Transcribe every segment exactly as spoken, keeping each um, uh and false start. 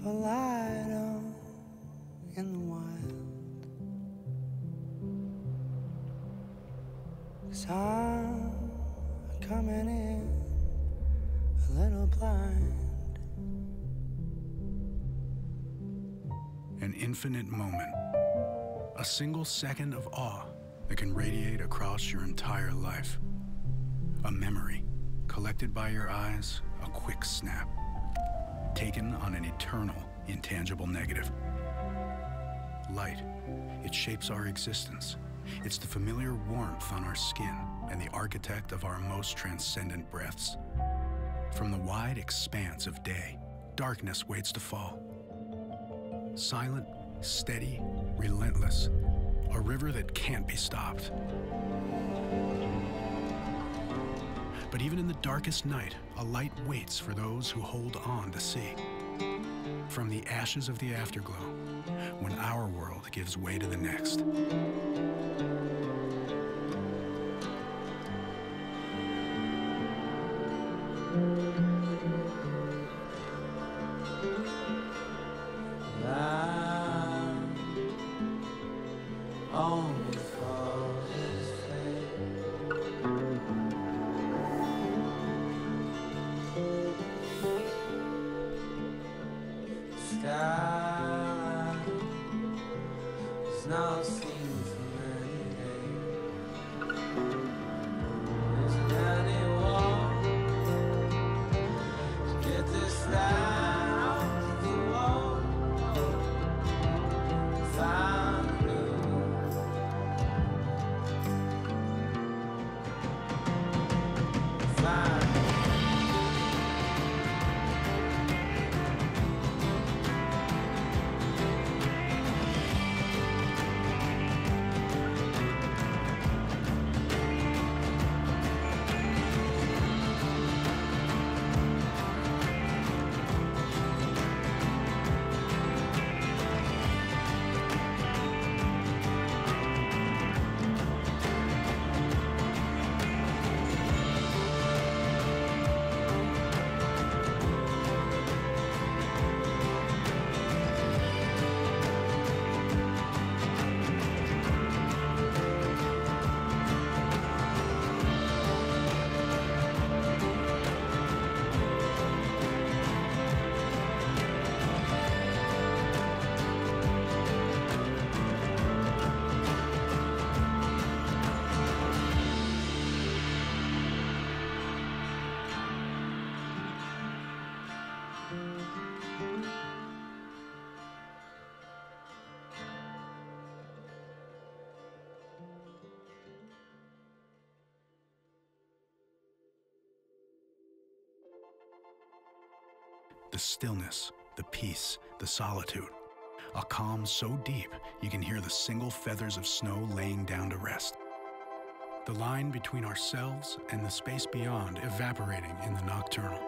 a light on in the wild. 'Cause I'm coming in a little blind. An infinite moment. A single second of awe that can radiate across your entire life. A memory collected by your eyes, a quick snap. Taken on an eternal, intangible negative. Light, it shapes our existence. It's the familiar warmth on our skin and the architect of our most transcendent breaths. From the wide expanse of day, darkness waits to fall. Silent, steady, relentless, a river that can't be stopped. But even in the darkest night, a light waits for those who hold on to see. From the ashes of the afterglow, when our world gives way to the next. The stillness, the peace, the solitude. A calm so deep you can hear the single feathers of snow laying down to rest. The line between ourselves and the space beyond evaporating in the nocturnal.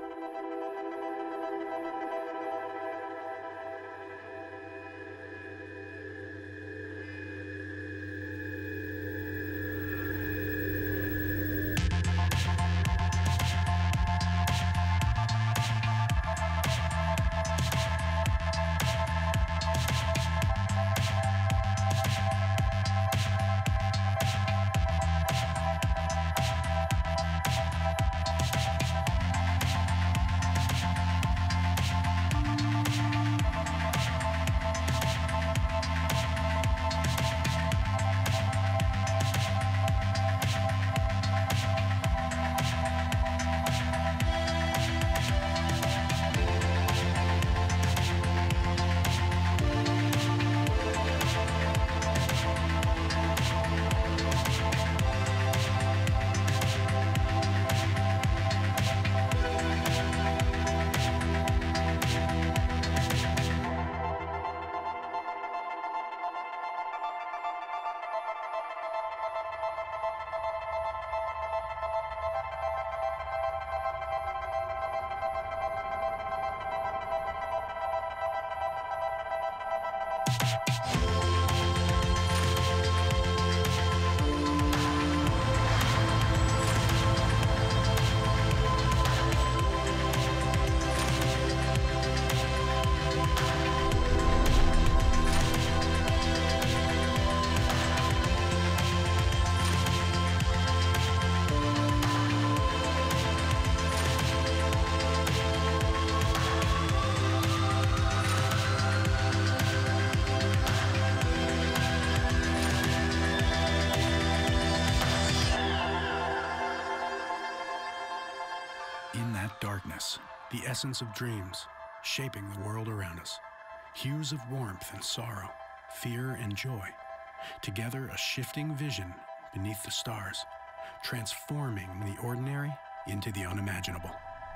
in that darkness, the essence of dreams, shaping the world around us. Hues of warmth and sorrow, fear and joy. Together, a shifting vision beneath the stars, transforming the ordinary into the unimaginable.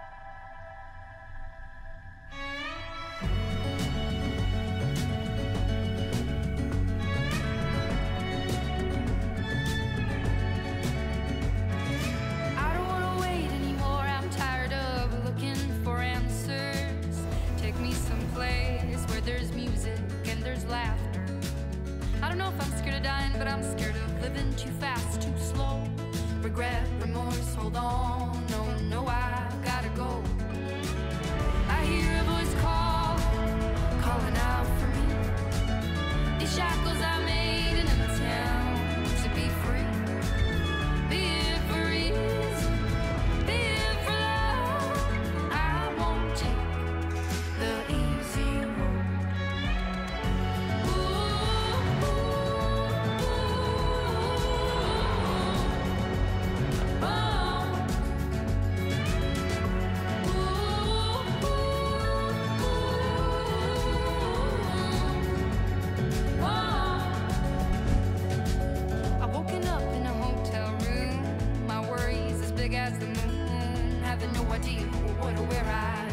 But I'm scared of living too fast, too slow. Regret, remorse, hold on. No, no, I gotta go. I hear a voice call, calling out for me. These shackles I made in a town to be free. Be it for ease, be it for love. I won't take the easy road. As the moon, having no idea what or where I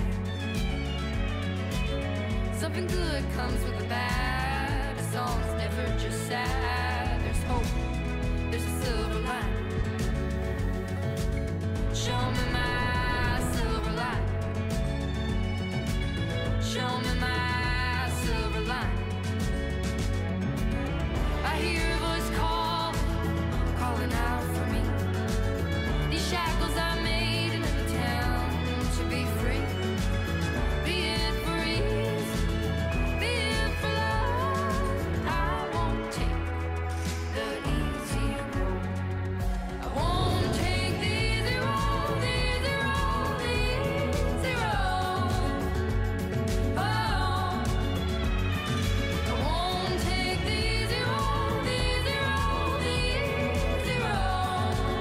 am. Something good comes with the bad. A song's never just sad. There's hope, there's a silver line. Show me my silver line. Show me my silver line. I hear a voice call, calling out for me. These shackles I made in a town to be free. Be it for ease, be it for love. I won't take the easy road. I won't take the easy road, the easy road, the easy road. Oh, I won't take the easy road, the easy road, the easy road.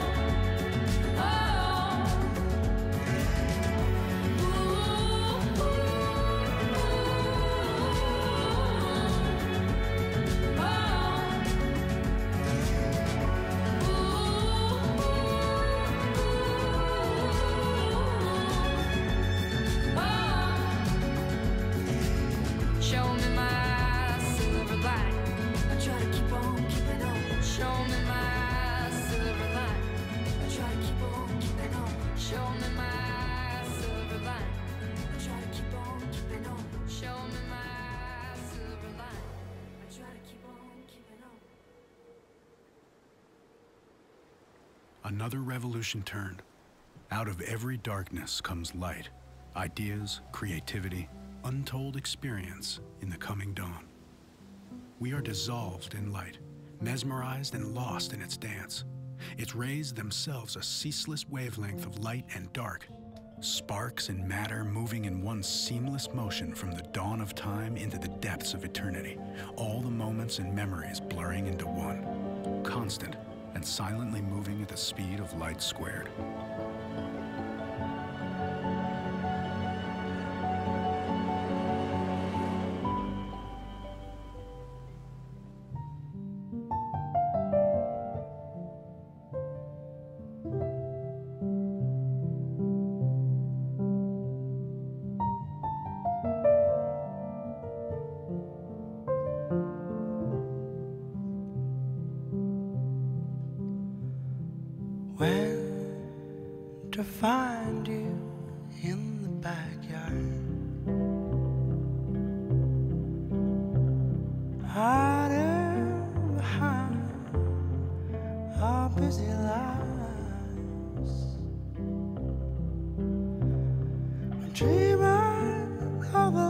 Show me my silver line. I try to keep on keeping on. Show me my silver line. I try to keep on keeping on. Show me my silver line. I try to keep on keeping on. Show me my silver line. I try to keep on keeping on. Another revolution turned. Out of every darkness comes light, ideas, creativity, untold experience in the coming dawn. We are dissolved in light, mesmerized and lost in its dance. Its rays themselves a ceaseless wavelength of light and dark, sparks and matter moving in one seamless motion from the dawn of time into the depths of eternity, all the moments and memories blurring into one, constant and silently moving at the speed of light squared. When to find you in the backyard, hiding behind our busy lives, dreaming of a